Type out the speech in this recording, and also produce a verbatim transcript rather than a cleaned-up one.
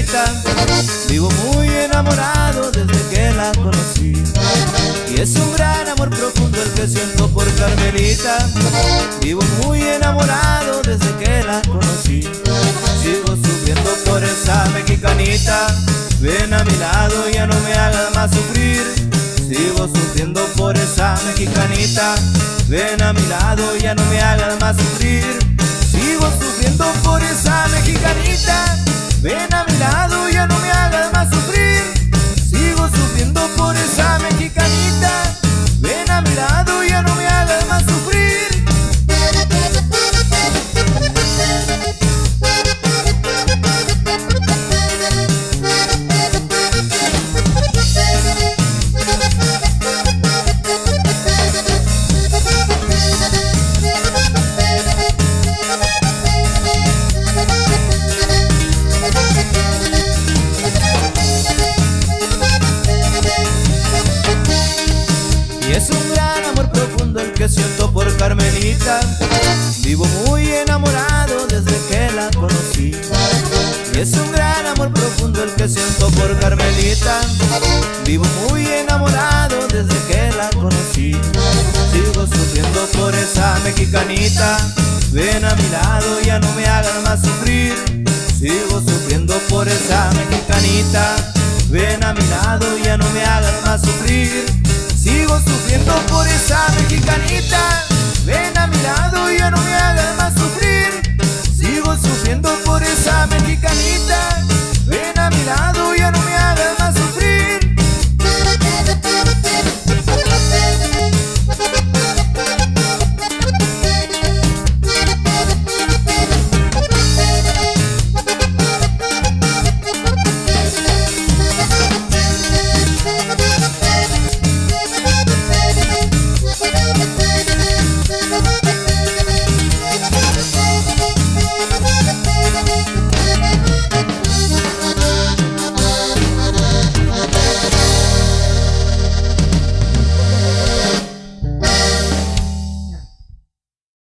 mexicanita. Vivo muy enamorado desde que la conocí, y es un gran amor profundo el que siento por Carmelita. Vivo muy enamorado desde que la conocí, sigo sufriendo por esa mexicanita. Ven a mi lado, ya no me hagas más sufrir. Sigo sufriendo por esa mexicanita. Ven a mi lado, ya no me hagas más sufrir. Sigo sufriendo por esa mexicanita. Ven a mi lado, ya no me hagas más sufrir. Sigo sufriendo por esa mexicanita. Ven a mi lado, ya no me hagas más sufrir. Es un gran amor profundo el que siento por Carmelita. Vivo muy enamorado desde que la conocí. Es un gran amor profundo el que siento por Carmelita. Vivo muy enamorado desde que la conocí. Sigo sufriendo por esa mexicanita. Ven a mi lado, ya no me hagas más sufrir. Sigo sufriendo por esa mexicanita. Ven a mi lado, ya no me hagas más sufrir. Sigo sufriendo por esa mexicanita. Ven a mi lado, ya no me hagas más